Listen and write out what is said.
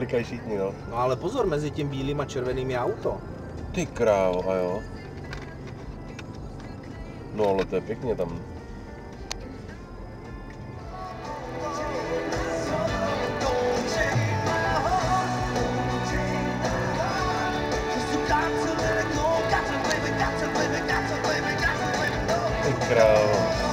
říkají všichni, no. No ale pozor, mezi tím bílým a červeným je auto. Ty krávo, a jo. No ale to je pěkně tam. Ty krávo.